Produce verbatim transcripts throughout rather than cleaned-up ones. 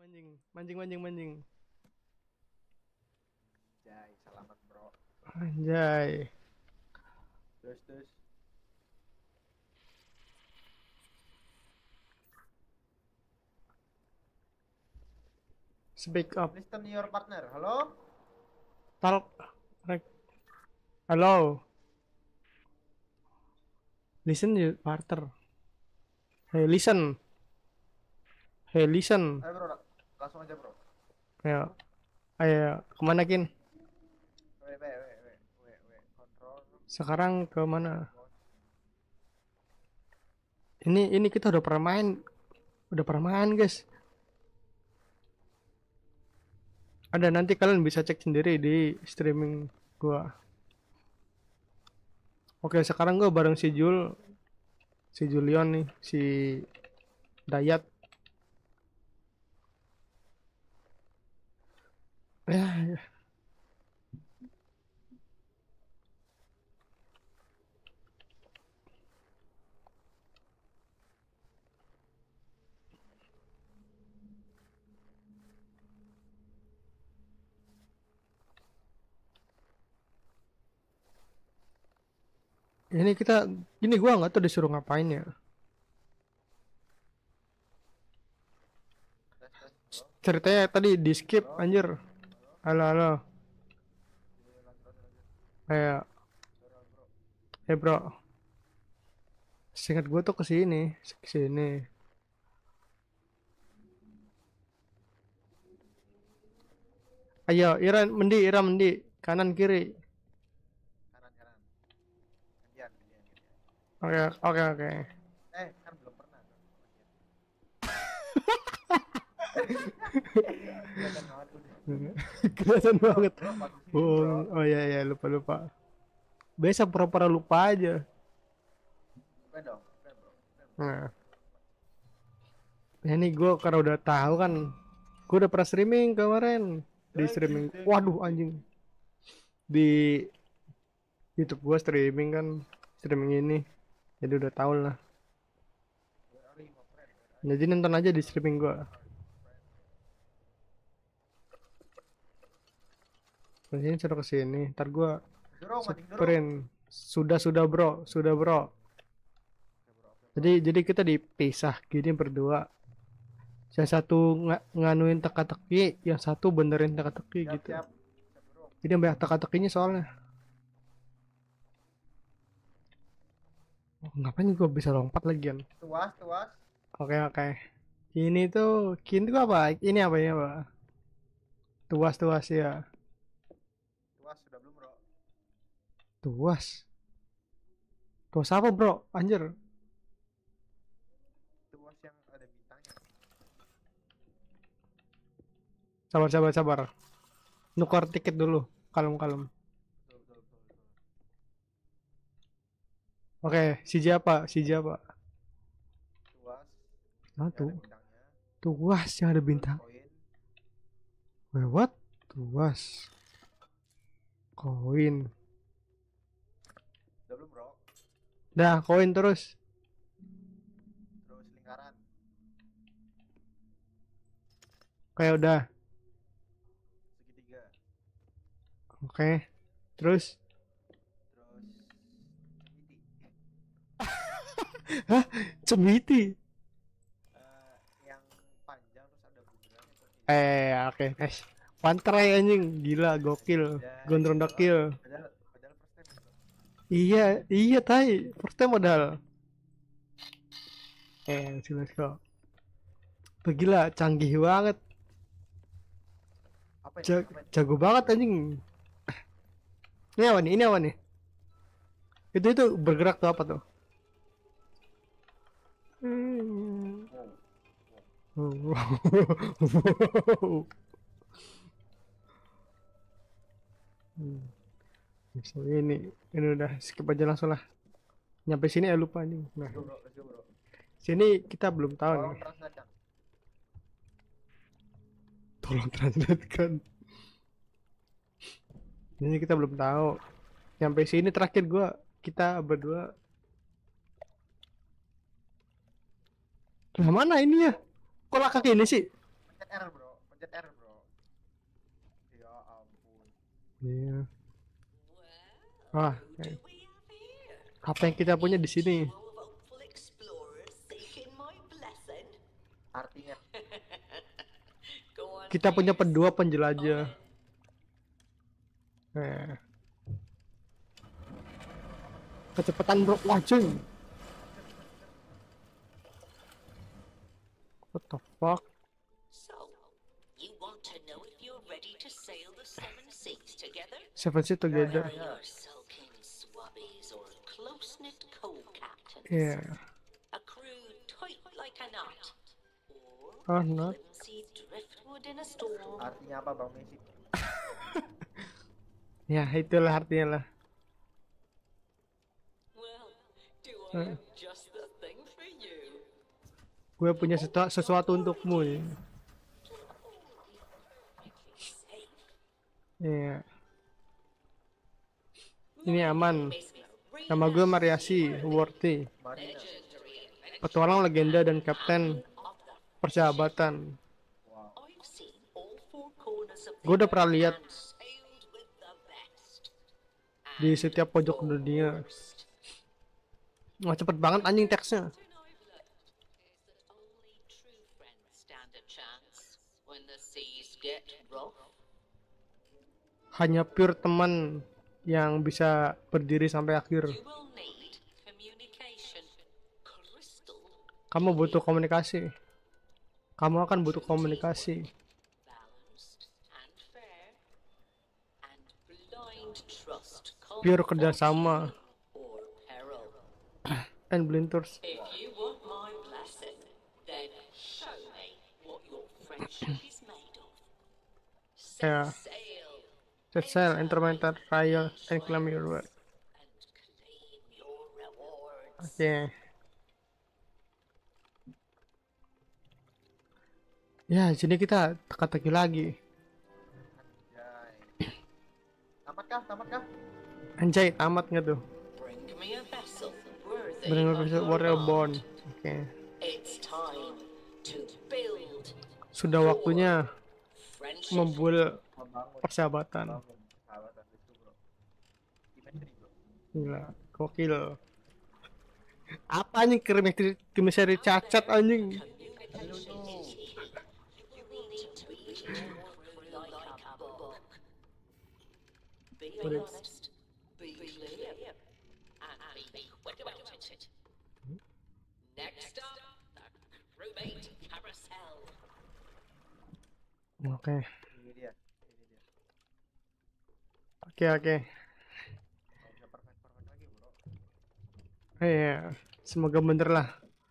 Mancing, mancing, mancing, mancing. Jai, selamat bro. Anjay. Terus terus. Speak up. Listen your partner. Halo? Talk. Rek. Halo. Listen you partner. Hey listen. Hey listen. Ayo bro, langsung aja bro. Ayo. Ayo. Kemana Kin? W W W W W W kontrol. Sekarang ke mana? Ini ini kita udah pernah main. Udah pernah main guys. Ada, nanti kalian bisa cek sendiri di streaming gua. Oke, sekarang gua bareng si Jul, si Julion nih, si Dayat. Ya, ya. Ini kita, ini gua nggak tahu disuruh ngapain ya. Tes tes bro. Ceritanya tadi di skip Halo? anjir. Halo? Halo, halo. Iya, lanjut lanjut lanjut. Kayak, Suara bro. eh bro, singkat gua tuh ke sini, ke sini. Ayo, Iran, mendi, Iran, mendi, kanan kiri. Kanan kanan. Gantian gantian gantian. Oke, oke, oke. Eh kan belum pernah kan. Kelihatan banget udah. Kelihatan Bro, banget. bro bagus ini Oh, bro. oh ya ya lupa lupa. Biasa pura-pura lupa aja. Bukan dong. Bukan bro. Bukan, bro. Nah, ini gue karena udah tahu kan, gue udah pernah streaming kemarin di Thank you, streaming. thank you, Waduh thank anjing, you. di YouTube gue streaming kan, streaming ini, jadi udah tahu lah. Where are you, my friend? Where are you? Jadi nonton aja di streaming gue. Where are you, my friend? Terus ini suruh kesini, ntar gue Dorong, mancing dorong. sprint. Sudah sudah bro, sudah bro. Oke bro, oke bro. Jadi jadi kita dipisah gini berdua. Yang satu nga nganuin teka-teki, yang satu benerin teka-teki Siap gitu. siap. Siap bro. Jadi yang banyak teka-tekinya soalnya. Oh, ngapain gue bisa lompat lagi kan? Tuas tuas. Oke oke. Ini tuh, kini tuh apa? Ini apa ya, Pak? Tuas-tuas ya. Tuas sudah belum bro? Tuas. Tuas apa, bro? Anjir. Tuas yang ada bintangnya. Sabar sabar sabar. Nukar tiket dulu. Kalem kalem. Betul betul betul betul. Oke, si siapa? Si siapa? Tuas Nah yang ada tuh. bintangnya. Tuas yang ada Terus bintang. koin. Wait, what? Tuas. Koin. Udah belum bro? Dah, koin terus. Terus lingkaran. Kayak udah. Segitiga. Oke. Terus. Terus cemiti. Hah? Cemiti. Eh, yang panjang terus ada bundarannya tuh. Eh, oke, guys. Panterai anjing, gila, gokil. Gondrong dakil. Padahal padahal first time bro. Iya, iya tai. First time modal. Eh, si let's go. Tuh, gila, canggih banget. Apa ini? Ja Apa ini? jago banget anjing. Ini apa nih? Ini apa nih? Itu itu bergerak tuh apa tuh? Hmm. Wow. Wow. Hmm. So, ini ini udah skip aja langsung lah. Nyampe sini ya lupa anjing. Nah, Let's go bro, let's go bro. sini kita belum tahu Tolong nih. translatekan. Tolong translate kan. Ini kita belum tahu. Nyampe sini terakhir gua kita berdua. Nah, mana ini ya? Kok lah kaki ini sih? Pencet R bro, pencet R bro. Ya ampun. Iya. Well, Wah, who do we have here? apa yang kita punya di sini? Duo of hopeful explorers seeking my blessing. Artinya Go on, Kita punya please. pendua On penjelajah. it. Eh. Kecepatan bro, wah cuy. What the fuck? So, you want to know if you're ready to sail the seven seas together? Seven Seas Together. Yeah. You're sulking swabbies or close-knit co-captains. Yeah. A crew tight like a knot. Or Oh, knot. flimsy driftwood in a storm. artinya apa Bang Messi? Ya, itulah artinya lah. Well, do Huh? I have just the thing for you? Gue punya sesuatu, sesuatu untukmu ya. Iya. Ini aman. Nama gue Mariasi Worthy. Marina. Petualang legenda dan kapten persahabatan. Wow. I've seen all four corners of Gue udah pernah lihat and sailed with the best. di setiap pojok dunia. Wah, cepet banget anjing teksnya. What I've learned is that only true friends stand a chance when the seas get rough. Hanya pure teman yang bisa berdiri sampai akhir. You will need communication. Crystal Kamu butuh komunikasi. Kamu akan butuh komunikasi. balanced and fair. And blind trust Pure kerjasama. or peril. And blinters. If you want my blessing, then show me what your friendship is made of. Set Yeah. sail Set sail, intermental trial, and claim your word. and claim your rewards. Oke. Ya, sini kita teka-teki lagi. Anjay. Tamat kah? Tamat kah? Anjay, tamat nggak tuh? Bring me a vessel worthy Bener of bisa your warrior bond. bond. Oke. It's time to build Sudah waktunya friendship. membuat Membangun. persahabatan. Membangun sahabatan itu bro. Chemistry bro. Gila, gokil. Apa anjing chemistry chemistry cacat anjing? Communication is key. You will need to read your crew like a book. Be What is- honest, be clear, and be quick about it. Next up, the crewmate carousel. Oke, Ini dia. Ini dia. oke, oke. Nggak bisa perfect perfect lagi bro. Iya, semoga bener lah.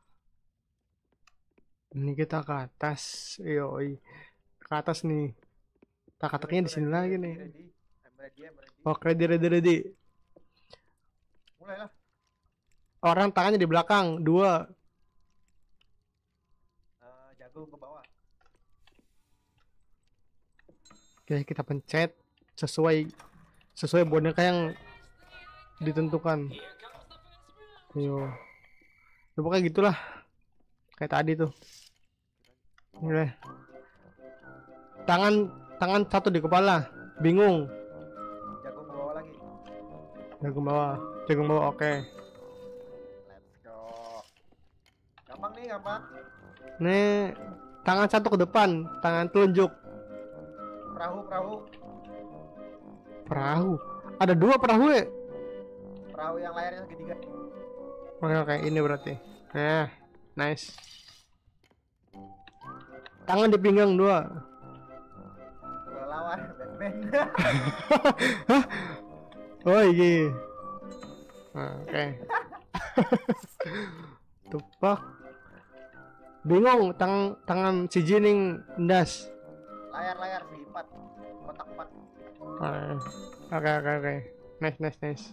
Ini kita ke atas, yoi. Ke atas nih. Teka-tekinya di sini Ready, lagi ready, nih. ready. I'm ready, I'm ready. Oke, ready, ready, ready. Mulailah. Orang tangannya di belakang, dua. Eh, jagung ke bawah. Oke, kita pencet sesuai sesuai boneka yang ditentukan. Yo. Ya, pokoknya gitulah. Kayak tadi tuh. Oke. Tangan tangan satu di kepala. Bingung. Jagung ke bawah lagi. Jagung bawah. Jagung bawah, oke. Let's go. Gampang nih, gampang. Nih, tangan satu ke depan, tangan telunjuk. Perahu, perahu. Perahu. Ada dua perahu ya? Perahu yang layarnya segitiga. Oke, oke, ini berarti. Nah, nice. Tangan di pinggang dua. Gua lawan Batman. Oh iya. Nah, oke. Tupak. Bingung tangan tangan si Jining ndas. Layar-layar empat. Kotak empat. Ah, Oke oke oke. Nice nice nice.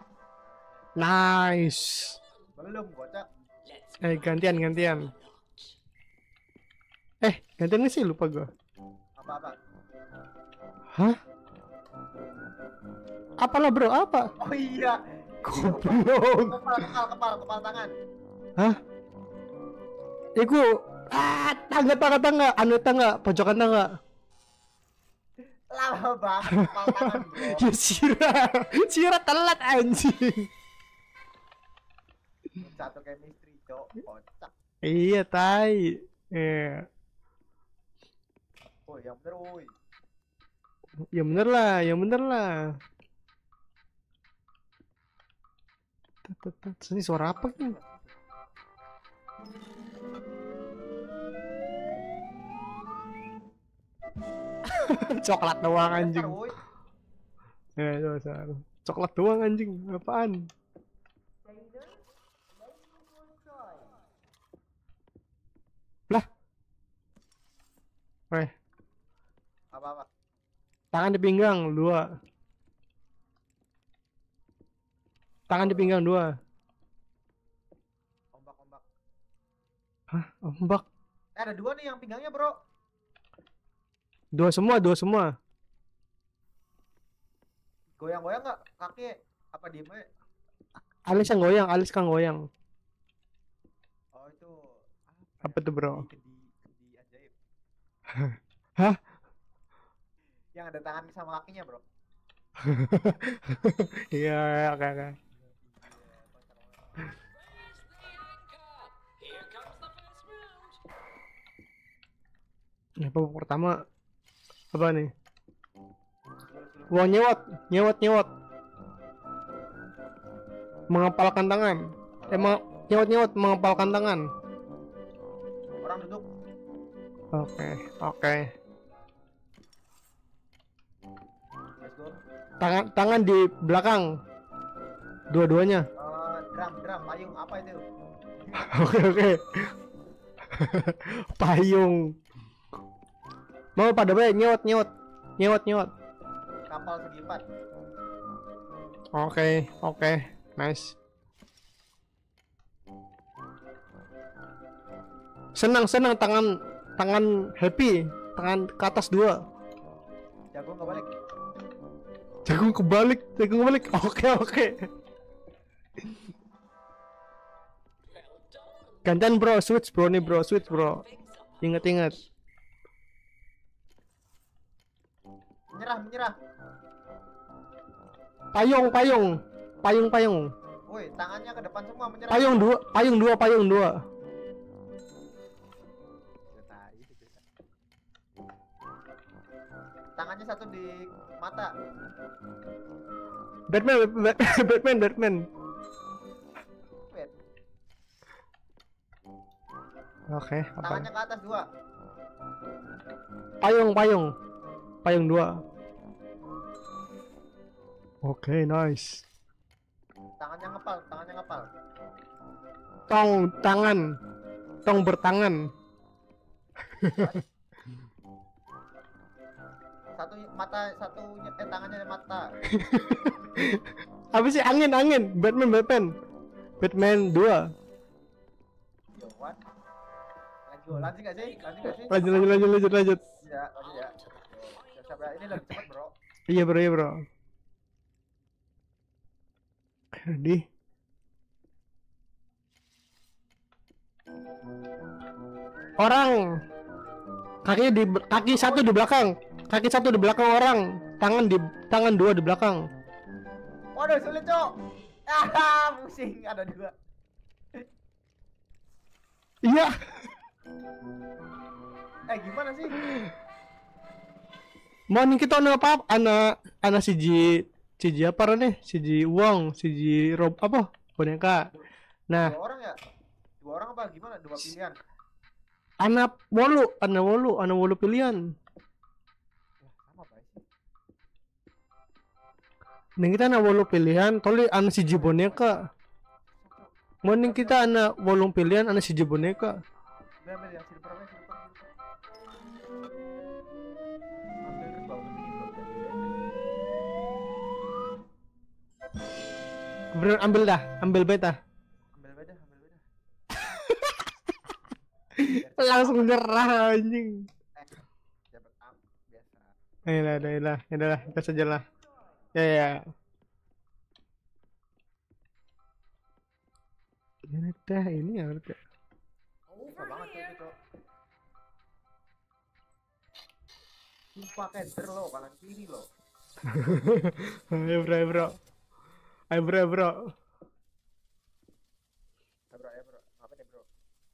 Nice. Belum, kocak. Let's Eh gantian gantian. Eh gantian ini sih lupa gua. Apa-apa? Hah? Apalah bro apa? Oh iya. Goblok. Kepal, kepal, kepal, kepal tangan. Hah? Iku Ah, tangga tangga tangga, anu tangga, pojokan tangga. Lama banget kepal tangan bro. Ya Sira, Sira telat anjing. Satu chemistry cok, kocak. Iya, tai. Iya. Oh yang bener woi. Ya bener lah, ya bener lah. Tet, tet, tet. Ini suara apa nih? Coklat doang Bentar, anjing. woi. Ya, coba salah. Coklat doang anjing. Apaan? Lah. Eh, Apa-apa? tangan di pinggang dua. Tangan di pinggang dua. Ombak-ombak. Hah, ombak. Eh ada dua nih yang pinggangnya bro. Dua semua, dua semua. Goyang-goyang nggak kaki? Apa diem aja? Alis yang goyang, alis kan goyang. Oh itu Apa tuh, bro? Kendi, kendi ajaib. Hah? Yang ada tangan sama kakinya bro. Iya, oke oke. Ini babak pertama apa nih? Wah, nyewot, nyewot, nyewot. Mengepalkan tangan. Emang nyewot, nyewot, mengepalkan tangan. Orang duduk. Oke, oke. Let's go. Tangan, tangan di belakang. Dua-duanya. Eh, drum, drum, payung apa itu? Oke, oke. Payung. Mau pada baik nyewot, nyewot, nyewot, nyewot. Kapal segi empat. Oke, oke, nice. Senang, senang tangan, tangan happy, tangan ke atas dua. Jagung nggak balik. Jagung kebalik, jagung kebalik. Oke, oke. Gantian bro, switch bro nih bro, switch bro. Ingat-ingat. Menyerah, menyerah. Payung, payung, payung, payung. Woi, tangannya ke depan semua menyerah. Payung dua, payung dua, payung dua. Tangannya satu di mata. Batman, Bat- Batman, Batman. Wait, Oke, apa? tangannya ke atas dua. Payung, payung, payung dua. Oke, nice. Tangannya ngepal, tangannya ngepal. Tong tangan, tong bertangan. Satu mata, satu eh tangannya di mata. Apa sih angin, angin? Batman, Batman, Batman dua. Yo, what? Lanjut, lanjut gak sih? Lanjut gak sih? Lanjut, lanjut, lanjut, lanjut, lanjut. Ya, lanjut ya. Siap-siap ya. Ini lebih cepat bro. Iya bro, iya bro. Di orang kakinya di kaki satu di belakang, kaki satu di belakang orang, tangan di tangan dua di belakang. Waduh, sulit cok. Ah, pusing. Ada dua. Iya. Eh, gimana sih? Mau nih kita anu apa? Anak anak siji siji apa nih? Siji uang, siji rob apa? Boneka. Nah, Dua orang ya? Dua orang apa? Gimana? Dua pilihan. anak wolu, anak wolu, anak wolu pilihan. Wah, sama apa sih? Nih kita anak wolu pilihan, toli anak siji boneka. Mau nih kita anak wolung pilihan, anak siji boneka. Ambil, ambil yang silver aja, silver, silver. Ambil terus bawa ke sini bro. Bener ambil dah, ambil beta. Ambil beda, ambil beda. Langsung nyerah anjing. Eh, dapat am biasa. Ya lah, ya lah, ya lah, kita saja lah. Ya ya. Ini teh ini ya berarti. Susah banget tuh itu cok. Sumpah kenter lo, kanan kiri lo. Ayo bro, ayo bro. Ayo bro, ayo bro. Ya bro, ya bro. Apa nih bro?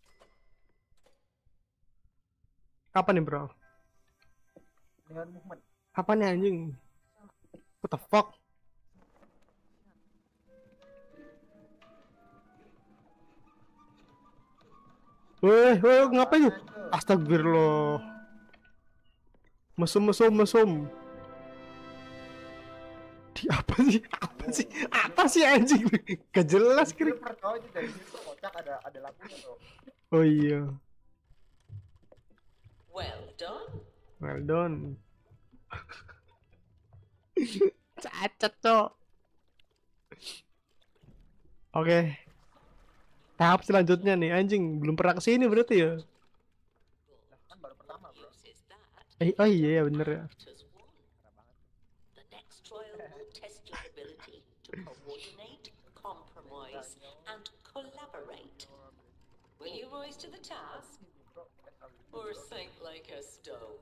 Apa nih bro? Neon movement. Apa nih anjing? What the fuck? Weh, weh, ngapain tuh? Astagfirullah. Mesum, mesum, mesum. Di apa sih? Apa sih? Apa sih anjing? Gak jelas kira. Silver kau itu dari silver kocak ada ada lampunya tuh. Oh iya. Well done. Well done. Cacat cok. Oke. Tahap selanjutnya nih anjing belum pernah kesini berarti ya. Lah kan baru pertama bro. Uses that. Eh oh iya ya bener ya. As one. The next trial will test your ability to coordinate, compromise, and collaborate. Will you rise to the task, or sink like a stone?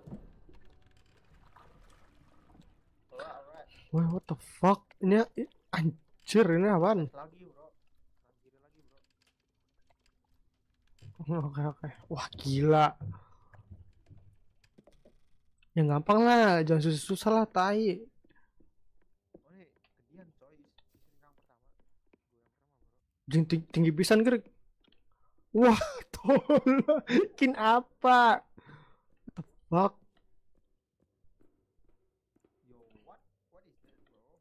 Alright, alright. Wah what the fuck ini i- anjir ini apaan? Lagi bro. Kanan kiri lagi bro. Oke oke. Wah gila. Ya gampang lah, jangan susah-susah lah tai. Oh ini kedian coy. Sini yang pertama. Gue yang pertama bro. Jing tinggi, tinggi pisan gerak. Wah tolong. Kin apa? What the fuck? Yo what? What is that bro?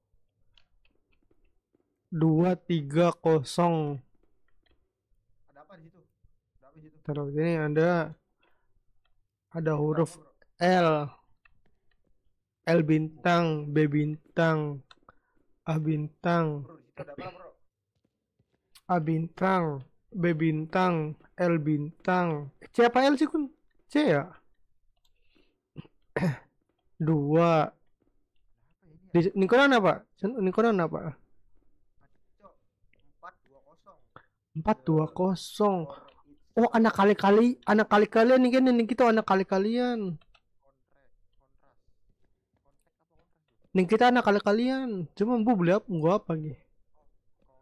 Dua tiga kosong. Ada apa di situ? Ada apa di situ? Taruh ini ada ada huruf Berapa, bro? L. L bintang, B bintang, A bintang, Bro di situ ada apa bro? A bintang, B bintang, L bintang. C apa L sih kun? C ya? Dua. Apa ini ya? Di Nikonan apa? Nikonan apa? Cok. Empat dua kosong. Empat dua kosong. For each Oh anak kali-kali, anak kali-kalian nih kan ini kita anak kali-kalian. contract. Kontras. Kontak apa kontras tuh? Nih kita anak kali-kalian. Cuma bu beli apa? Gua apa gitu? Oh,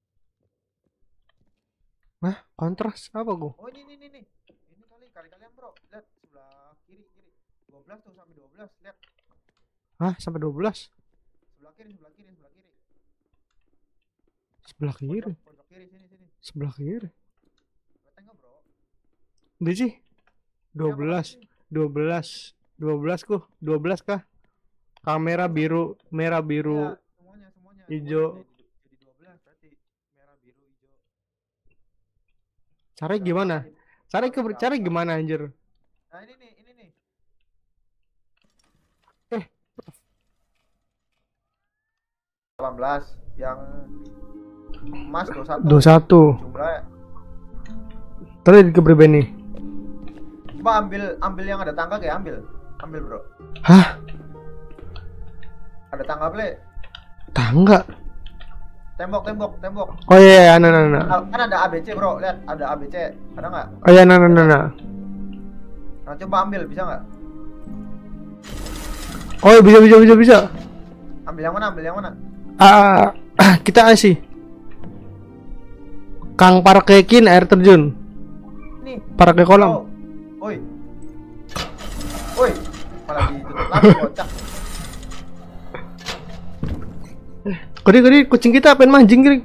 Hah? Kontras apa gua? oh ini ini ini. Ini kali kali kalian bro. Lihat sebelah kiri kiri. Dua belas tuh sampai dua belas. Lihat Hah? Sampai dua belas? sebelah kiri sebelah kiri sebelah kiri. Sebelah kiri. Pojok, pojok kiri sini sini. Sebelah kiri. Lihat enggak bro? Di sih. Dua Ini apa belas. lagi? Dua belas. Dua belas ku. Dua belas kah? Kamera biru, merah biru. Iya, semuanya semuanya. hijau. Semuanya jadi, jadi dua belas berarti merah biru hijau. Caranya gimana? Cara ke cara gimana anjir? Nah ini nih ini nih. Eh. delapan belas yang emas dua puluh satu. Dua satu. Jumlah. Terus ke berapa nih? Coba ambil ambil yang ada tangga kayak ambil. Ambil bro. Hah? Ada tangga play. Tangga? Tembok tembok tembok. Oh iya, iya, nah, nah, nah. Al- Kan ada A B C bro. Lihat ada A B C. Ada nggak? Oh iya, nah, nah, nah, nah. Nah coba ambil bisa nggak? Oh iya, bisa, bisa, bisa, bisa. Ambil yang mana? Ambil yang mana? Ah, kita asih. Kang parkekin air terjun. Nih. Parke kolam. Oh. Woi. Woi. Malah ditutup lagi kocak. Kodi kodi kucing kita pengen mancing kiri.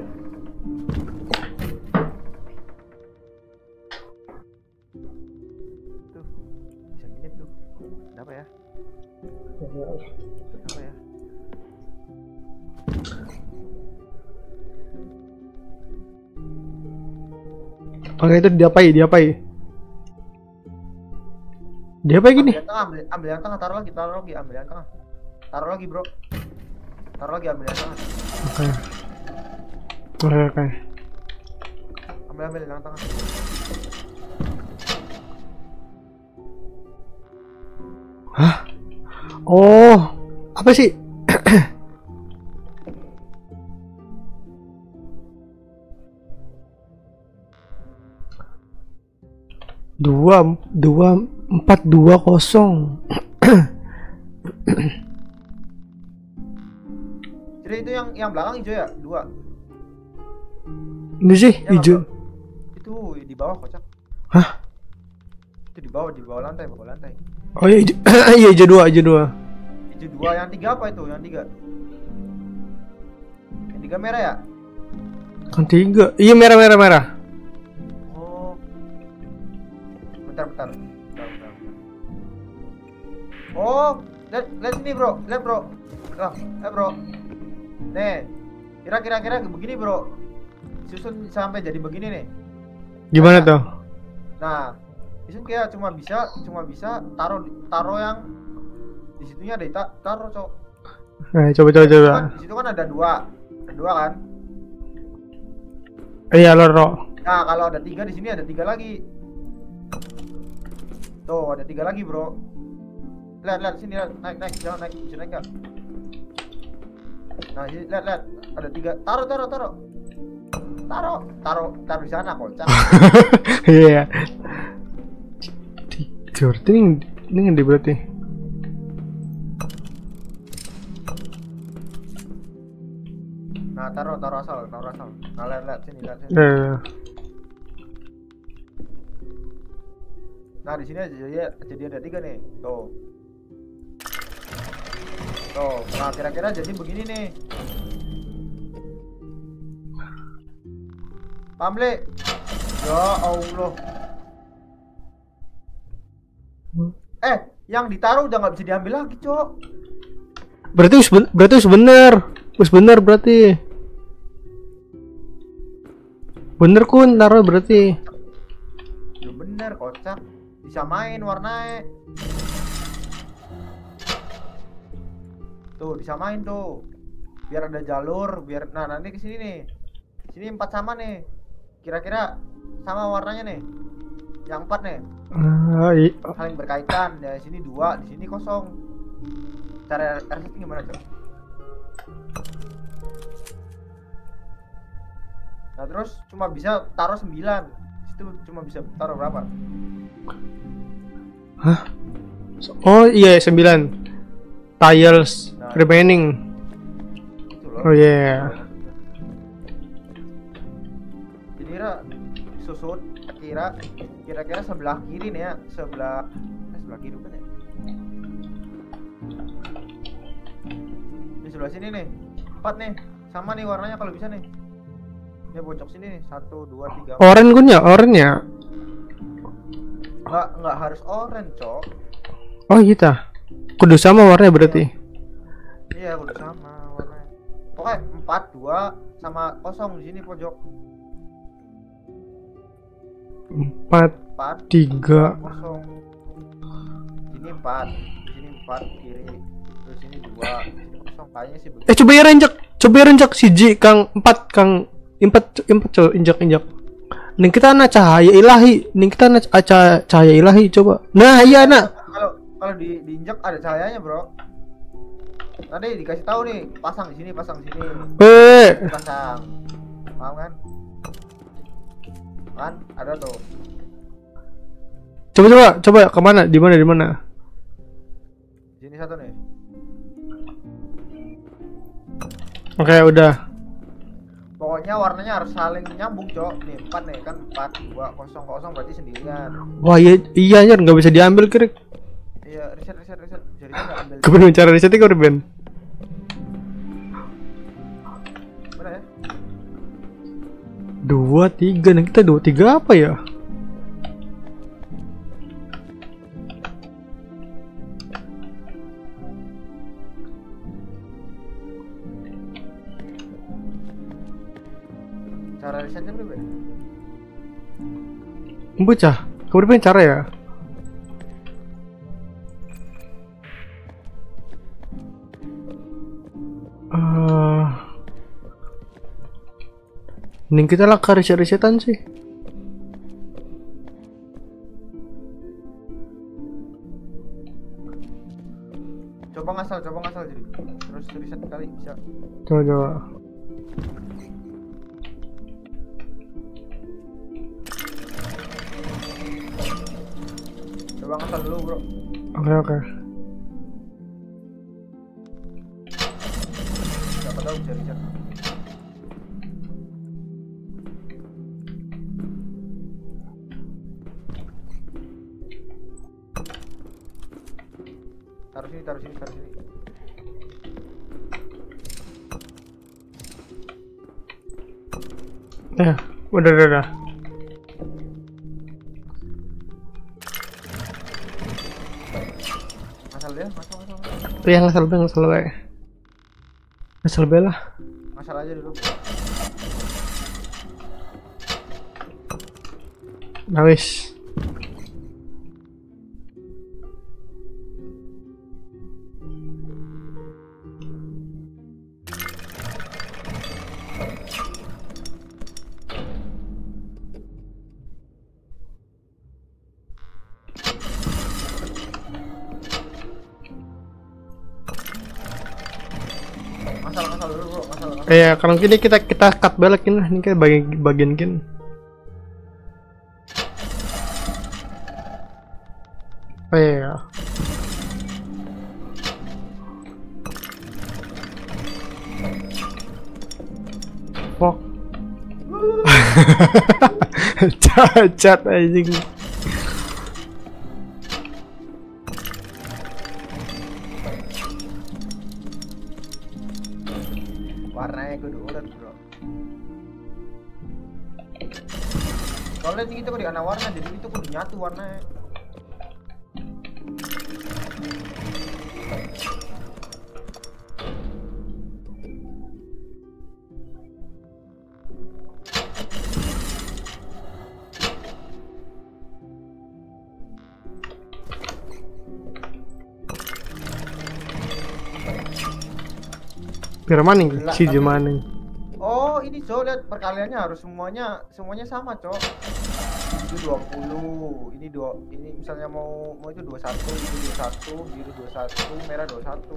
Tuh. Bisa gini tuh. Ada apa ya? Apa ya? Oke itu diapai, diapai. Diapai gini. Ambil yang tengah, ambil, ambil yang tengah, taruh lagi, taruh lagi, ambil yang tengah. Taruh lagi, bro. Taruh lagi, ambil yang tengah. Oke. Oke oke. Ambil ambil yang tengah. Hah? Oh, apa sih? dua dua empat dua kosong. Jadi itu yang yang belakang hijau ya? Dua. Ini sih Ya, hijau. nggak, Itu di bawah kocak. Hah? Itu di bawah, di bawah lantai, bawah lantai. Oh iya hijau. Iya hijau dua, hijau dua. Hijau dua, yang tiga apa itu? Yang tiga. Yang tiga merah ya? Kan tiga. Iya merah merah merah. Oh. Bentar, bentar. Bentar, bentar, bentar. Oh, lihat lihat sini, Bro. Lihat, Bro. Nah, lihat, Bro. Nih. Kira-kira kira begini, Bro. Susun sampai jadi begini nih. Gimana Nah, tuh? Nah, disusun kayak cuma bisa cuma bisa taruh taruh yang di situnya ada ta- taruh, Cok. Nah, coba coba coba. Kan, di situ kan ada dua. Ada dua kan? Iya loro. Nah, kalau ada tiga di sini ada tiga lagi. Tuh, ada tiga lagi, Bro. Lihat, lihat sini, lihat. Naik, naik, jangan naik, bisa naik nggak? Nah, ini, lihat, lihat. Ada tiga. Taruh, taruh, taruh. Taruh, taruh, taruh di sana, kocak. Iya. Tiga berarti ini ini ngendi berarti? Nah, taruh, taruh asal, taruh asal. Nah, lihat, lihat sini, lihat sini. Eh, Nah, di sini aja jadi, jadi ada tiga nih. Tuh. Tuh. Nah, kira-kira jadi begini nih. Paham, Le? Ya Allah. Eh, yang ditaruh udah nggak bisa diambil lagi, Cok. berarti wis ben- berarti wis bener. Wis bener berarti. Bener kun taruh berarti. Ya bener, kocak. Disamain warnanya. Tuh, disamain tuh. Biar ada jalur, biar nah nanti ke sini nih. Sini empat sama nih. Kira-kira sama warnanya nih. Yang empat nih, Ah, i- saling berkaitan. Ya, sini dua, di sini kosong. Cara reset gimana, Cok? Nah, terus cuma bisa taruh sembilan. Situ cuma bisa taruh berapa? Oh iya sembilan tiles Nah. remaining. Itu loh. Oh yeah. Jadi kira susun kira kira-kira sebelah kiri nih ya, sebelah eh, sebelah kiri kan ya? Di sebelah sini nih, empat nih, sama nih warnanya kalau bisa nih. Ini pojok sini nih, satu, dua, tiga. Orange kun ya, orange ya. Nggak nggak harus orange, Cok. Oh gitu. Kudu sama warnanya berarti. Iya, udah sama warnanya. Pokoknya empat, dua, sama kosong di sini pojok. Empat, Empat, tiga. kosong. Sini empat, sini empat kiri, terus sini dua, sini kosong. Kayaknya sih begitu. Eh coba ya renjak, coba ya renjak siji kang empat kang empat empat coba injak injak. Nih kita ana cahaya ilahi, nih kita ana ca- cahaya ilahi coba. Nah iya nak. Kalau kalau di diinjak ada cahayanya, Bro. Nanti dikasih tahu nih, pasang di sini, pasang di sini. Eh, Pasang. Paham kan? Kan ada tuh. coba coba coba kemana? Di mana di mana? Sini satu nih. Oke udah. Pokoknya warnanya harus saling nyambung, Cok. Nih, empat nih kan empat, dua, kosong, kosong berarti sendirian. Wah iya iya anjir nggak bisa diambil kiri. Iya, reset reset reset. Jadi enggak ambil. Kemudian cara resetnya udah Ben. Mana ya? Dua tiga, nah kita dua tiga apa ya? Cara resetnya berapa? Bocah, kemudian cara ya? Eh, Nih kita lah ke reset-resetan sih. Coba ngasal, coba ngasal jadi. Terus reset kali bisa. Coba coba. Coba ngasal dulu, Bro. Oke oke. tahu bisa riset. Taruh sini, taruh sini, taruh sini. Ya, udah, udah, udah. Masal ya, masal, masal, masal. Iya, ngasal be, ngasal be. Ngasal be lah. Masal aja dulu. Nah, wis. Masal, masal dulu bro, masal, masal. Iya, kalau gini kita kita cut balikin lah, ini kayak bagian bagian gini. Oh iya. Fuck. Cacat anjing. Warnanya kudu urat bro. Soalnya ini kita kudu ana warna, jadi itu kudu nyatu warnanya. Biar maning, Gila, si tapi- maning. Oh ini cok, lihat perkaliannya harus semuanya semuanya sama cok. Itu dua puluh, ini dua, ini misalnya mau mau itu dua puluh satu, itu dua puluh satu, biru dua puluh satu, merah dua puluh satu.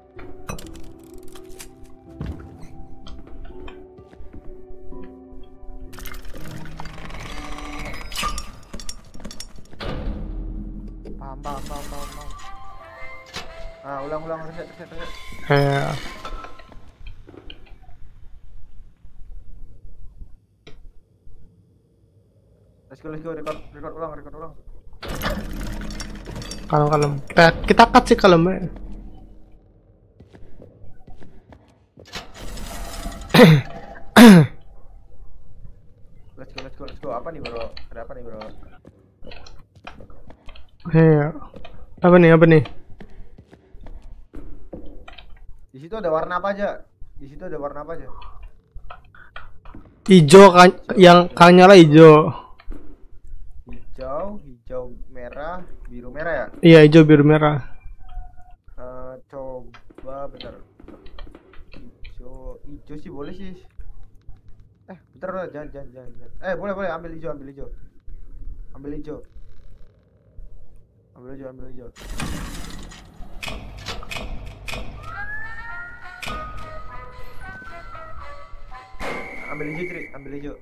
Paham, paham, paham, paham, paham. Ah, ulang, ulang, reset, reset, reset. Iya. Let's go, let's go, record, record ulang, record ulang. Kalem kalem. Kita kita cut sih kalem ya. Let's go, let's go, let's go. Apa nih bro? Ada apa nih bro? Iya. Apa nih apa nih? Di situ ada warna apa aja? Di situ ada warna apa aja? Ijo kan yang kang nyala ijo. Hijau, hijau merah, biru merah ya? Iya ijo biru merah. Eh, coba bentar. Hijau, hijau sih boleh sih. Eh, bentar, bentar, jangan, jangan, jangan, jangan. Eh, boleh, boleh, ambil hijau, ambil hijau. Ambil hijau. Ambil hijau, ambil hijau. Ambil hijau, Tri, ambil hijau.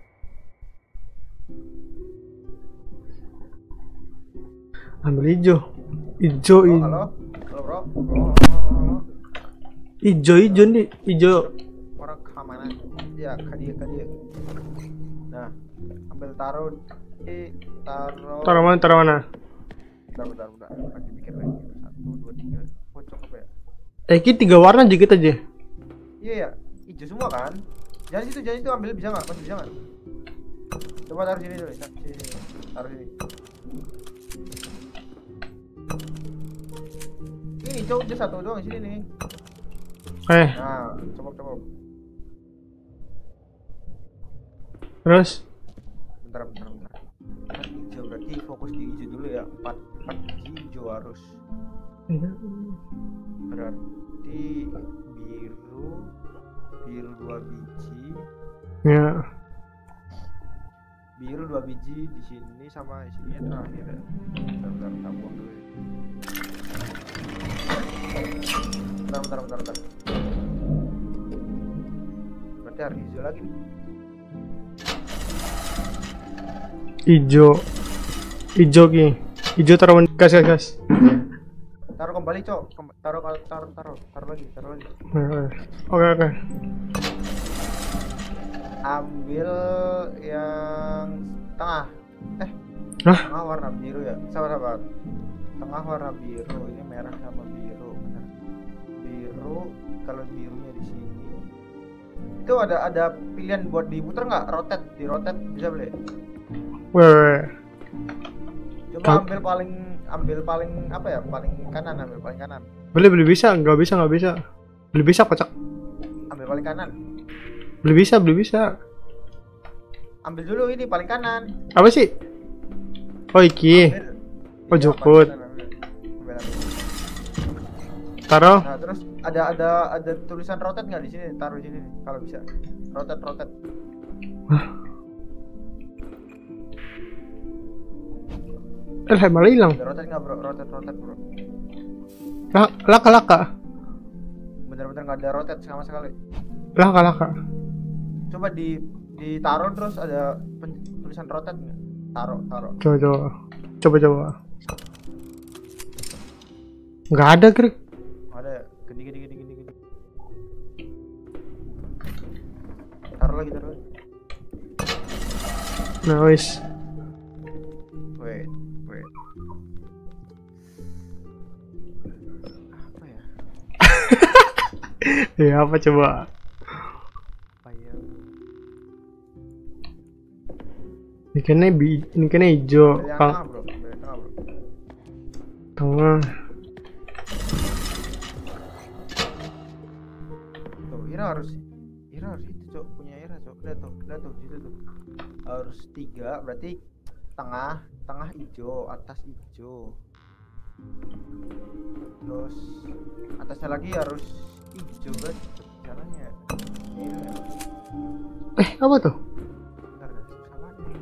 Ambil ijo. Ijo Oh, i- halo? Halo, bro? Halo, halo, halo, halo. ijo ijo nih ijo. Orang ke mana? Ya, ke dia, ke dia. Nah, ambil taruh di taruh. Taruh mana taruh mana? Bentar, bentar, bentar. Lagi mikir lagi. Satu, dua, tiga. Pocong apa ya? Eh ini tiga warna dikit aja. Iya ya, hijau semua kan? Jangan situ, jangan itu ambil, bisa nggak? Masih bisa nggak? Coba taruh sini dulu, sini, sini. Taruh sini. Ini cowok dia satu doang di sini nih. Eh Nah, coba coba. terus Bentar, bentar, bentar. Empat hijau berarti fokus di hijau dulu ya. Empat, empat hijau harus. Berarti biru, biru dua biji, ya. biru dua biji di sini sama di sini terakhir ya. Bentar, bentar, kita buang dulu. Ya. Bentar, bentar, bentar, bentar. Berarti harus hijau lagi nih. Ijo ijo ki ijo taruh gas gas gas. taruh kembali cok, Kem- taruh taruh taruh taruh taruh lagi, taruh lagi. Oke oke. Ambil yang tengah. Eh, Hah? tengah warna biru ya, sahabat-sahabat. Tengah warna biru, ini merah sama biru, benar. Biru, kalau birunya di sini. Itu ada ada pilihan buat diputar nggak? Rotate, di rotate bisa boleh. Weh. Coba Kal- ambil paling ambil paling apa ya? Paling kanan, ambil paling kanan. Boleh boleh bisa, nggak bisa nggak bisa. Boleh bisa kocak. Ambil paling kanan. Boleh bisa boleh bisa. Ambil dulu ini paling kanan. Apa sih? Oh iki. Ambil. Oh, Iya, jokut. paling kanan, ambil. Ambil, ambil. Taruh. Nah, terus ada ada ada tulisan rotate nggak di sini? Taruh di sini nih, kalau bisa. Rotate rotate. Eh malah hilang. Ada rotate nggak bro? Rotate rotate bro. Lah laka laka. Bener-bener nggak ada rotate sama sekali. Laka laka. Coba di ditaruh terus ada pen- tulisan rotate nggak? Taruh taruh. Coba coba. Coba coba. Nggak ada krik. Ada ya? Gini gini gini gini gini. Taruh lagi taruh lagi. Nah wis. Wait wait. Apa ya? Ya apa coba? Apa ya? Ini kayaknya bi, ini kayaknya hijau. Ambil yang Kang tengah bro. Ambil yang tengah bro. tengah. Tuh, Ira harus Ira harus itu cok, punya Ira cok. Lihat tuh, lihat tuh, situ tuh. Harus tiga, berarti tengah, tengah hijau, atas hijau. Terus atasnya lagi harus hijau kan caranya. Iya. Eh apa tuh? Bentar, bentar, susah banget nih.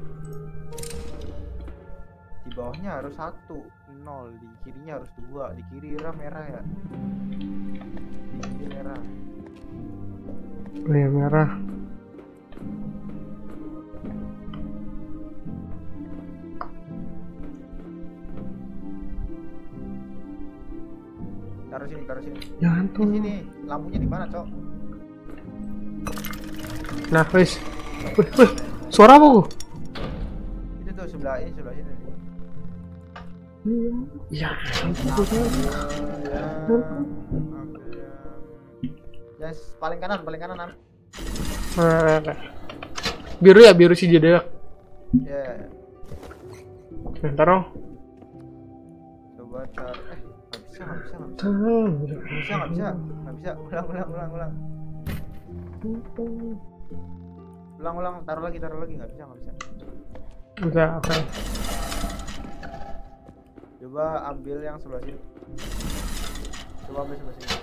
Di bawahnya harus satu, nol, di kirinya harus dua, di kiri Ira merah ya. Di kiri merah. Oh ya merah. Taruh sini, taruh sini. Jangan Di tuh. sini, lampunya di mana, Cok? Nah wis. Wih, wih. Suara apa kok? Itu tuh sebelah ini, sebelah sini. Ya. Ambil yang, ambil yang, yang paling kanan, paling kanan, Am. Biru ya, biru sih jadi. Ya, Nah, taruh. coba taruh. Eh, nggak bisa, nggak bisa, nggak bisa. Taruh. Nggak bisa, nggak bisa, nggak bisa. Ulang, ulang, ulang, ulang. Ulang, ulang, taruh lagi, taruh lagi, nggak bisa, nggak bisa. Udah, oke. Coba ambil yang sebelah sini. Coba ambil sebelah sini.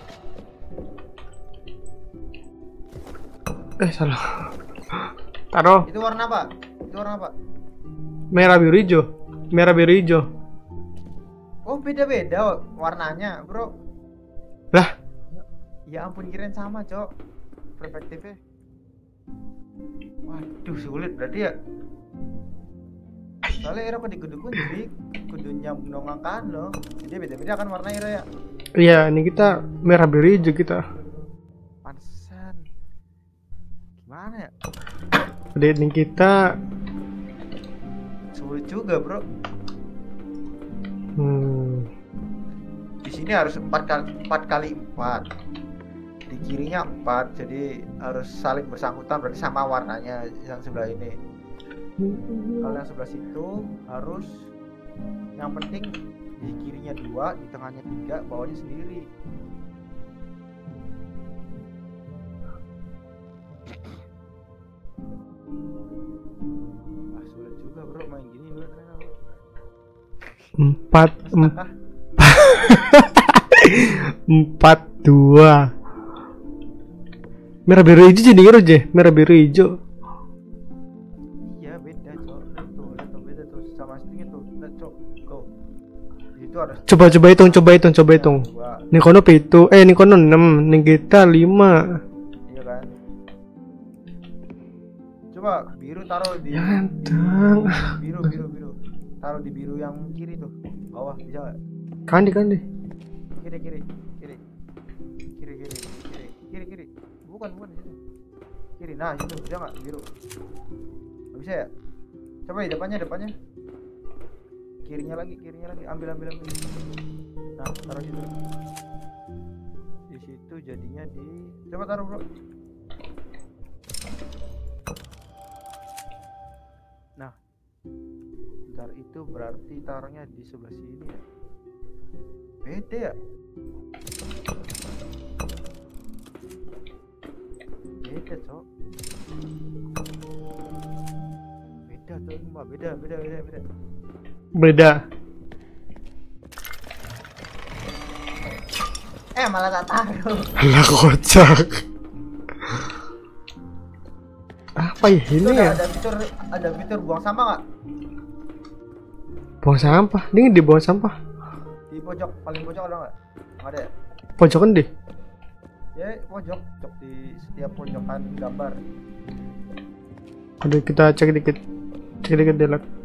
Eh salah. Taruh. Itu warna apa? Itu warna apa? Merah biru hijau. Merah biru hijau. Oh, beda-beda warnanya, bro. Lah, Ya ampun, kirain sama, Cok. Perspektifnya. Waduh, sulit berarti ya. Soalnya Ira kok di kudu kunci, kudu nyambung nongangkan loh. Jadi beda-beda kan warna Ira ya. iya ini kita merah biru hijau kita. Pantesan. Gimana ya? Udah ini kita. Sulit juga, bro. Hmm. Di sini harus empat kali empat kali empat. Di kirinya empat, jadi harus saling bersangkutan berarti sama warnanya yang sebelah ini. Kalau yang sebelah situ harus, yang penting di kirinya dua, di tengahnya tiga, bawahnya sendiri. Wah, sulit juga bro main gini bro. Empat em- Setengah. empat dua. Merah biru hijau jadi hijau aja. Merah biru hijau. Iya beda cok. Lihat tuh, lihat tuh beda tuh sama setengah tuh. Lihat cok, go. Di situ harus Coba coba hitung, coba hitung, coba hitung. dua. Nih kono pitu, eh nih kono enam, nih kita lima. Iya kan. Coba biru taruh di Ganteng. biru biru biru. Taruh di biru yang kiri tuh. Bawah bisa nggak? Kandi kandi. kiri kiri kiri kiri kiri kiri kiri kiri bukan bukan di situ kiri nah itu bisa nggak biru nggak bisa ya coba di depannya depannya kirinya lagi kirinya lagi ambil ambil ambil nah taruh situ di situ jadinya di coba taruh bro nah ntar itu berarti taruhnya di sebelah sini ya beda ya beda cok beda tuh mbak beda beda beda beda Beda. eh malah tak taruh Lah kocak. Apa ya itu ini ada, ya? ada fitur ada fitur buang sampah nggak Buang sampah. Ini di buang sampah. di pojok paling pojok ada nggak nggak ada ya Pojokan deh. ya pojok pojok di setiap pojokan gambar Aduh kita cek dikit. Cek dikit deh. Lek.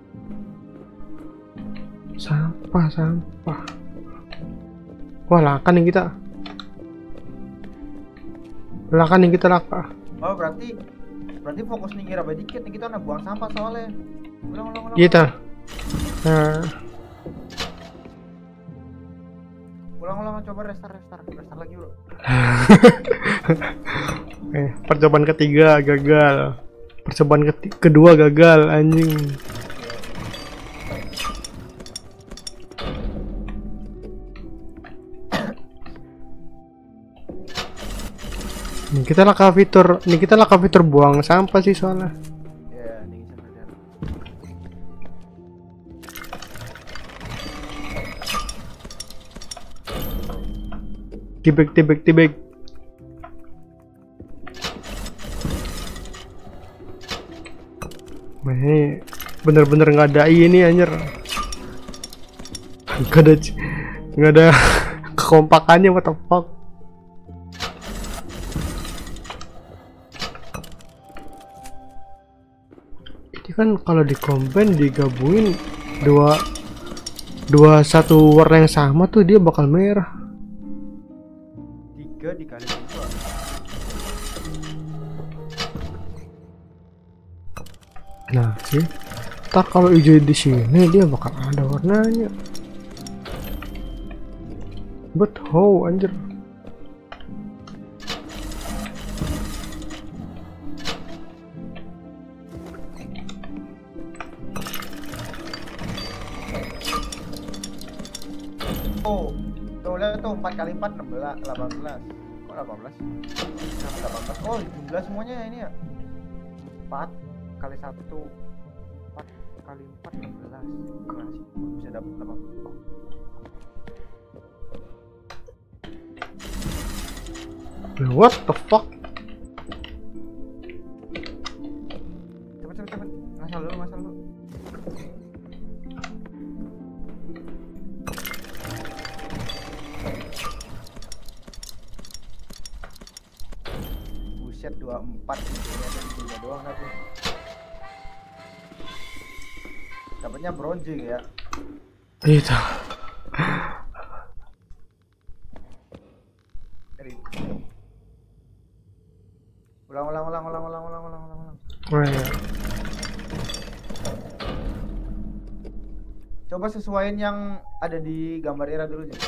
Sampah, sampah. Wah, laka nih kita. Laka nih kita laka. oh berarti berarti fokus nih ngira dikit nih kita nak buang sampah soalnya ulang ulang ulang Kita. Nah, ulang ulang coba restart restart restart lagi bro eh, percobaan ketiga gagal. Percobaan keti- kedua gagal anjing. Nih kita laka fitur, nih kita laka fitur buang sampah sih soalnya. ya nih sampai jalan Tibek tibek tibek. Wah, ini bener-bener nggak ada ini anjir. Nggak ada, nggak ada kekompakannya, what the fuck. Ini kan kalau di combine digabungin dua dua satu warna yang sama tuh dia bakal merah. tiga dikali dua Nah sih, ntar kalau hijau di sini dia bakal ada warnanya. But how anjir. oh tuh lihat tuh empat kali empat enam belas delapan belas kok delapan belas kenapa delapan belas oh jumlah semuanya ini ya empat kali satu empat kali empat enam belas gimana sih bisa dapat delapan belas What the fuck? cepet cepet cepet ngasal dulu ngasal dulu buset dua puluh empat tiga doang tapi dapatnya bronze ya Itu. dari ulang ulang ulang ulang ulang ulang ulang ulang ulang Oh, iya. coba sesuaiin yang ada di gambar era dulu sih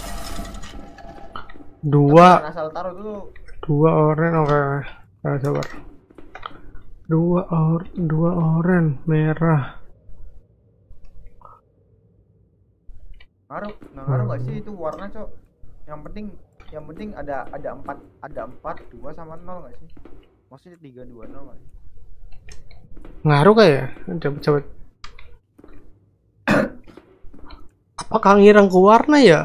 Dua, jangan asal taruh dulu dua oren, oke. Nah, sabar. Dua or, dua oren merah. ngaruh nggak ngaruh nggak sih itu warna cok yang penting yang penting ada ada empat ada empat dua sama nol nggak sih maksudnya tiga dua nol nggak sih Ngaruh kayak? Coba coba. Apakah ngirang ke warna ya?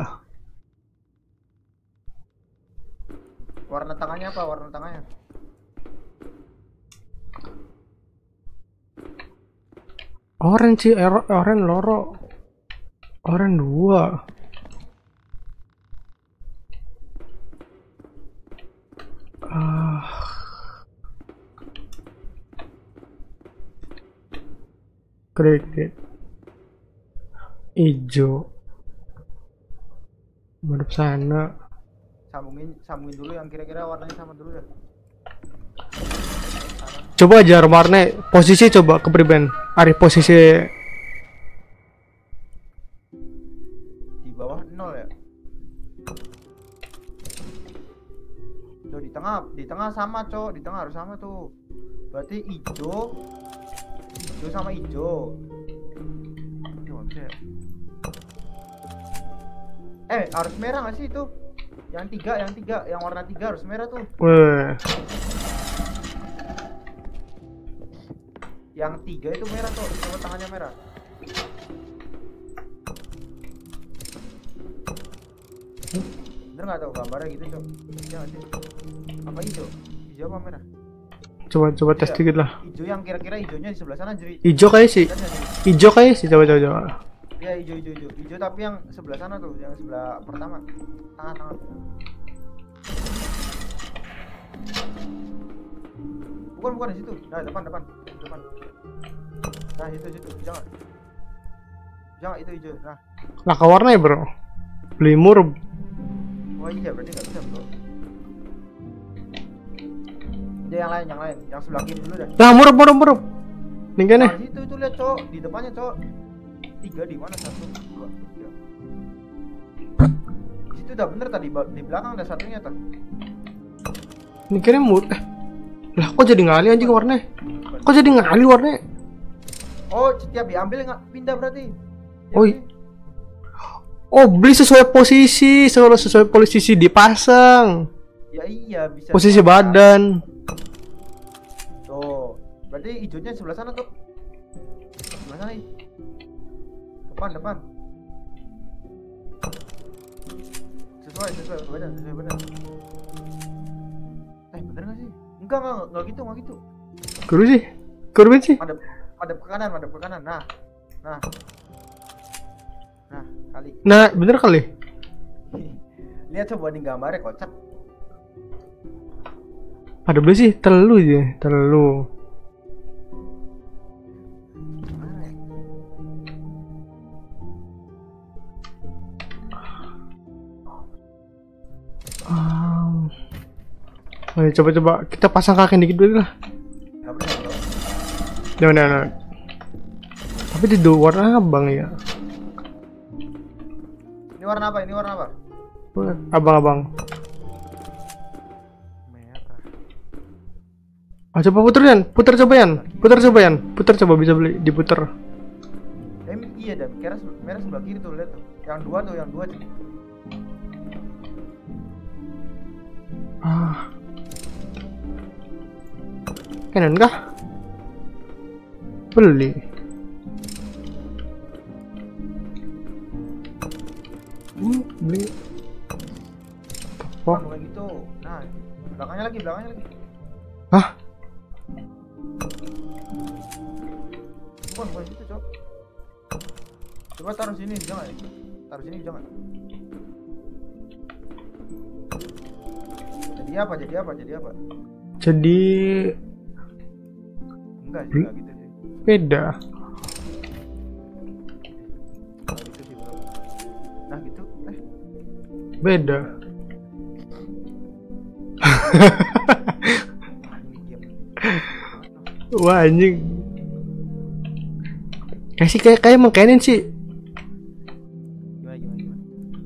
warna tangannya apa warna tangannya Oren sih, er- oren loro. Oren dua. Ah. Kredit. Ijo. Madep sana. Sambungin, sambungin dulu yang kira-kira warnanya sama dulu ya. Coba aja warna posisi coba ke pribadi. Ari posisi Di bawah nol ya. Tuh di tengah, di tengah sama cok, di tengah harus sama tuh. Berarti hijau, hijau sama hijau. Ini nggak bisa ya. Eh harus merah nggak sih itu? Yang tiga, yang tiga, yang warna tiga harus merah tuh. Weh. Yang tiga itu merah tuh, coba tangannya merah. Bener nggak tuh gambarnya gitu cok? Iya nggak sih? Apa hijau? Hijau apa merah? Coba coba tes Iya. dikit lah. Hijau yang kira-kira hijaunya di sebelah sana jadi. Hijau kayak sih. Hijau kayak sih coba coba coba. Iya hijau hijau hijau hijau tapi yang sebelah sana tuh, yang sebelah pertama, tangan tangan. Bukan bukan di situ, nah depan depan depan. Nah itu situ, jangan, jangan itu hijau. Nah, Lah ke warna ya bro. Beli murub. oh iya berarti nggak bisa bro. Dia yang lain, yang lain, yang sebelah kiri dulu deh. Nah murub murub murub. Nih kan Nah situ itu lihat cok, di depannya cok. Tiga di mana satu, dua, tiga. Di situ udah bener tadi, di belakang ada satunya tuh. Ini kira murub. Eh. Lah kok jadi ngali anjing warnanya? Kok jadi ngali warnanya? Oh, setiap diambil nggak pindah berarti. Ya, Oh, sih? Oh beli sesuai posisi, sesuai sesuai posisi dipasang. Ya iya bisa. Posisi juga. badan. Tuh, berarti hijaunya sebelah sana tuh. Sebelah sana. Ih. Depan depan. Sesuai sesuai badan sesuai badan. Eh bener nggak sih? Enggak enggak enggak gitu enggak gitu. Kuru sih, kuru sih. Madep madep ke kanan madep ke kanan. Nah nah nah kali. Nah bener kali. Lihat coba di gambarnya kocak. Ada beli sih, terlalu aja, terlalu. Mana ya? Um, Ayo coba-coba kita pasang kaki dikit dulu lah. Nggak bener bro. Jangan, jangan. Tapi di dua warna abang ya. Ini warna apa? Ini warna apa? Abang-abang. Merah. Ah coba puter Yan, puter coba Yan, puter coba Yan, puter coba bisa beli diputer. Eh iya dan merah merah sebelah kiri tuh lihat tuh. Yang dua tuh, yang dua tuh. Ah. Kanan kah? Beli. Hmm, beli. Bukan Oh, bukan gitu. Nah, belakangnya lagi, belakangnya lagi. hah? Bukan bukan situ, Cok. Coba taruh sini, jangan. Taruh sini, jangan. Jadi apa? Jadi apa? Jadi apa? Jadi Enggak sih, Hmm? enggak gitu sih. beda. Enggak gitu sih, bro. Nah, gitu. Eh, Beda. ini game. Wah anjing. Kayak sih kayak kayak mengkainin sih. Gimana gimana gimana?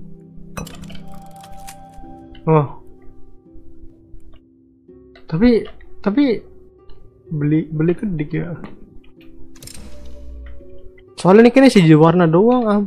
Oh. Tapi tapi beli beli kedik ya. Soalnya ini kayaknya sih warna doang am.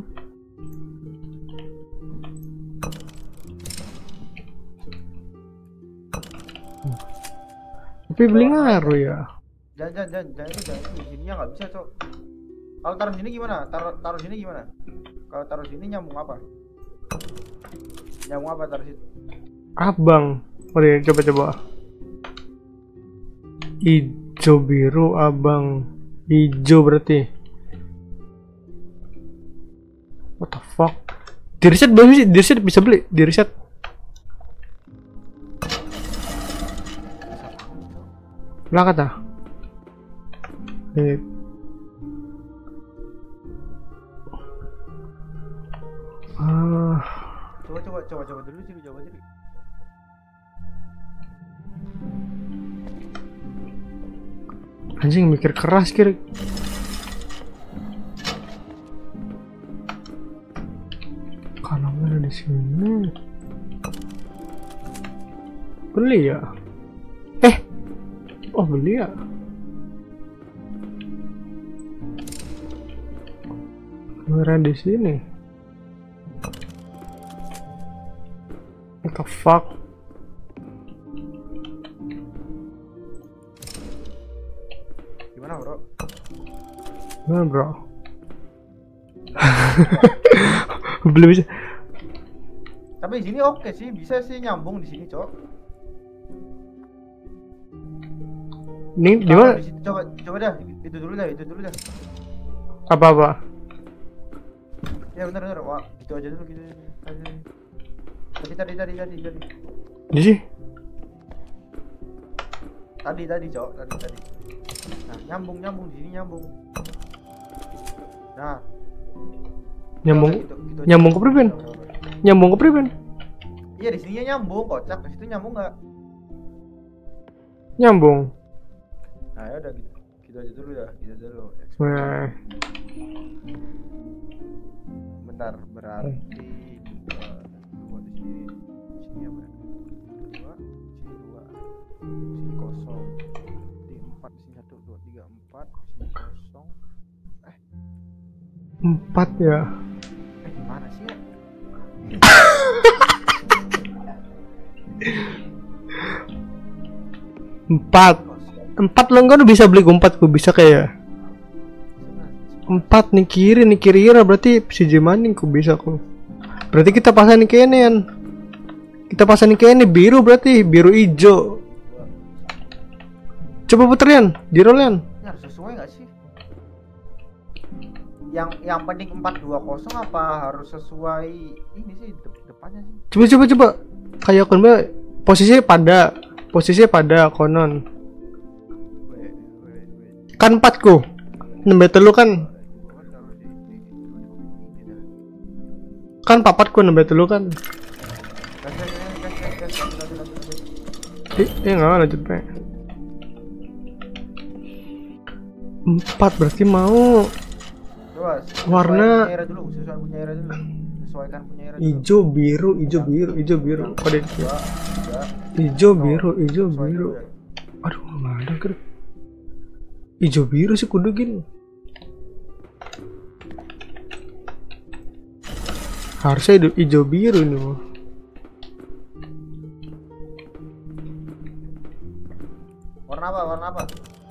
Tapi beli ngaruh ya. Jangan jangan jangan jangan itu jangan itu sininya nggak bisa, Cok. Kalau taruh sini gimana? Taruh taruh sini gimana? Kalau taruh sini nyambung apa? Nyambung apa taruh situ? Abang. Oh iya, coba coba. Ijo biru abang. Ijo berarti. What the fuck? Di reset belum sih? Di reset bisa beli? Di reset. Lah kata. Eh. Ah, Coba coba coba coba dulu sih, coba jadi. Anjing mikir keras kiri. Kalau ada di sini. Beli ya? Eh, oh beli ya? Kamera di sini. What the fuck? Gimana bro? Gimana bro? Belum bisa. Tapi di sini oke sih, bisa sih nyambung di sini, Cok. Ini di mana? Di situ, coba coba dah, itu dulu dah, itu dulu dah. Apa-apa? Ya benar benar, wah, gitu aja dulu gitu. Tadi tadi tadi tadi tadi. Ini sih? Tadi tadi, Cok, tadi tadi. Nah, nyambung nyambung di sini nyambung. Nah, Nyambung? gitu, gitu aja. Nyambung ke priben? Nyambung ke priben? Iya, di sininya nyambung, kocak. Di situ nyambung nggak? Nyambung. Nah, ya udah gitu. Gitu aja dulu ya, gitu dulu. Nah, Bentar, berarti dua, dua di sini, di sini apa? Dua, sini dua, sini kosong, di empat, sini satu, dua, tiga, empat, sini kosong. Eh, empat ya. eh gimana sih ya? Empat. Empat lo enggak bisa beli empat, gue bisa kayak empat nih kiri nih kiri kira berarti si Jemaning ku bisa ku. Berarti kita pasang nih kenen. Kita pasang nih kenen biru berarti biru hijau. Coba puterin, di rollen. Ini harus sesuai nggak sih? Yang yang penting empat dua kosong apa harus sesuai ini sih de- depannya sih? Coba coba coba. Kayak kon be posisinya pada posisinya pada konon. Wait, wait, wait. Kan empat ku. Nembe telu kan. Kan papat ku nembe telu kan. Gas, gas, gas, gas, gas, gas, lanjut, lanjut, lanjut, lanjut. Eh, eh enggak lanjut pe. Empat berarti mau Coba sesuaikan Warna- punya era dulu, sesuaikan punya era dulu. Sesuaikan punya era dulu. hijau biru hijau biru hijau biru kode Dua, tiga, hijau biru hijau sesuai biru. dulu ya. Aduh nggak ada kira. Hijau biru sih kudu gini. Harusnya hidup hijau biru nih mah. Warna apa? Warna apa?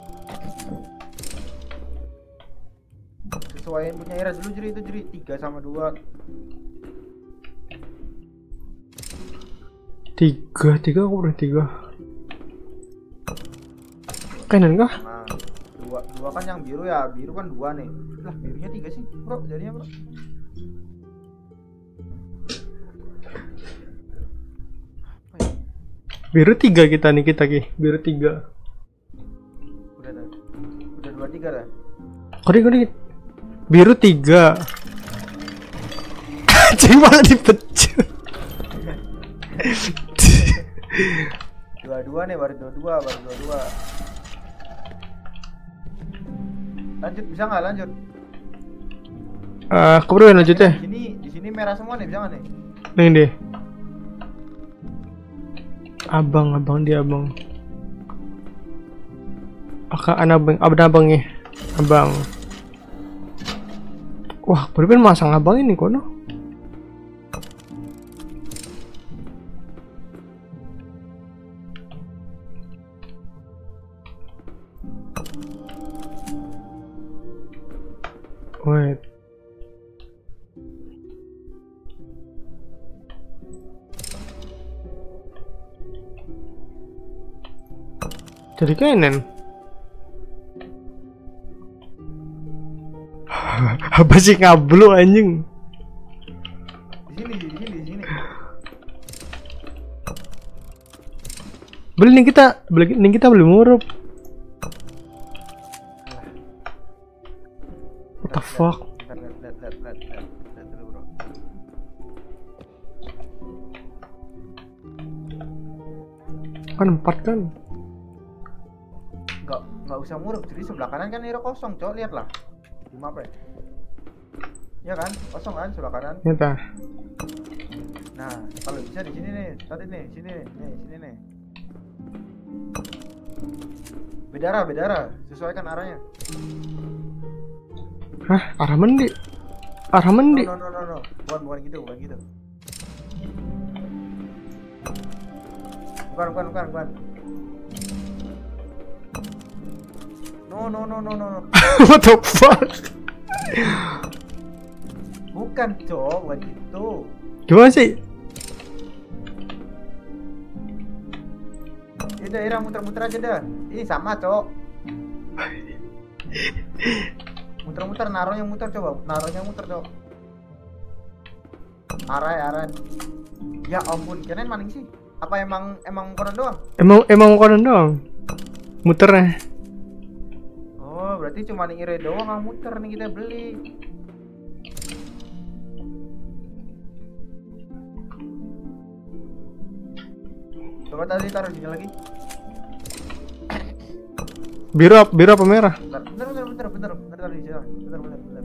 Sesuaiin punya era dulu, jadi itu jadi tiga sama dua. Tiga tiga aku udah tiga. Kanan kah? Nah, dua dua kan yang biru ya, biru kan dua nih. Lah birunya tiga sih, bro, jadinya bro. Apa ya? Biru tiga kita nih kita ki. Biru tiga. Udah dah, udah dua tiga dah. Kode kode. Biru tiga. Cing malah dipecut. Dua dua nih, baru dua dua, baru dua dua. Lanjut, bisa nggak lanjut? Ah, keburu lanjut ya. Di sini di sini merah semua nih, bisa nggak nih? Nih deh. Abang, abang dia abang. Aka anabang, abang-abangnya. Abang. Wah, bener masang abang ini kono. Wait. Jadi kanan. Apa sih ngablu anjing? Di sini, di sini, di sini. Beli nih kita, beli nih kita beli murup. What the fuck? Lihat, lihat, lihat, lihat, lihat, lihat dulu bro. Kan empat kan. Nggak nggak usah muruk. Jadi sebelah kanan kan hero kosong, cok. Lihatlah. Di map ya. Ya kan? Kosong kan sebelah kanan. Nyata. Nah, kalau bisa di sini nih, tadi nih, sini nih, nih, sini nih. Beda arah, beda arah. Sesuaikan arahnya. Hah, arah mendi. Arah mendi. No, no, no, no, no. Bukan, bukan gitu, bukan gitu. Bukan, bukan, bukan, bukan. No, no, no, no, no, no. What the fuck? Bukan, cok, bukan gitu. Gimana sih? Udah, Ira muter-muter aja dah. Ini sama, cok. Muter-muter, naruhnya muter coba, naruhnya muter, cok. Arah, arah. Ya ampun, kalian maning sih. Apa emang emang konon doang? Emang emang konon doang. Muternya. Oh, berarti cuma nih Ira doang yang muter nih kita beli. Coba tadi taruh sini lagi. Biru apa, biru apa merah? Bentar, bentar, bentar, bentar, bentar, bentar, taruh di sini. Bentar, bentar, bentar.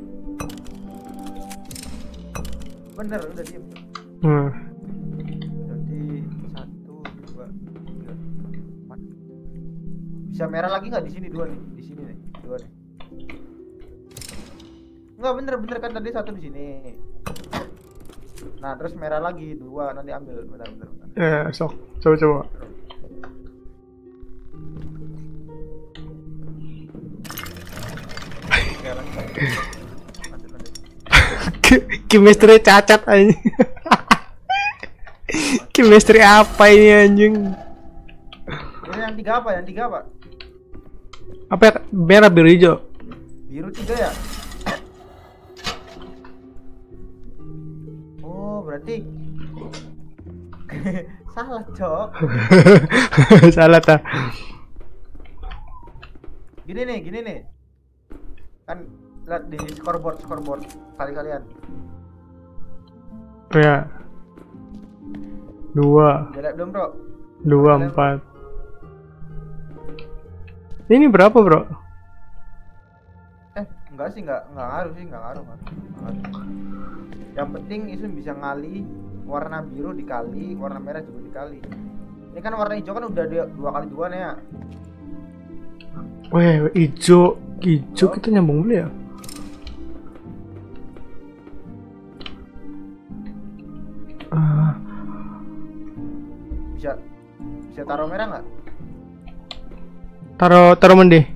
Bener, udah diem. Hmm. Jadi satu, dua, tiga, empat. Bisa merah lagi nggak di sini dua nih? Di sini nih, dua nih. Nggak bener, bener kan tadi satu di sini. Nah, terus merah lagi dua, nanti ambil. Bentar, bentar, bentar. Eh, sok. Coba coba. Sekarang. Lanjut, lanjut. Chemistry cacat anjing. Chemistry apa ini anjing? Ini yang tiga apa? Yang tiga apa? Apa ya? Merah, biru, hijau. Biru tiga ya? Oh, berarti salah, cok. Salah ta. Gini nih, gini nih. Kan lihat di scoreboard, scoreboard kali-kalian. Oh ya. Dua, Udah lihat belum, bro? dua, empat. Ini berapa, bro? Eh, enggak sih, enggak, enggak ngaruh sih, enggak ngaruh, enggak ngaruh. Yang penting itu bisa ngali warna biru dikali, warna merah juga dikali. Ini kan warna hijau kan udah dua, dua kali dua nih ya. Weh, hijau, hijau kita nyambung dulu ya. Ah, Bisa bisa taruh merah nggak? taruh taruh mending.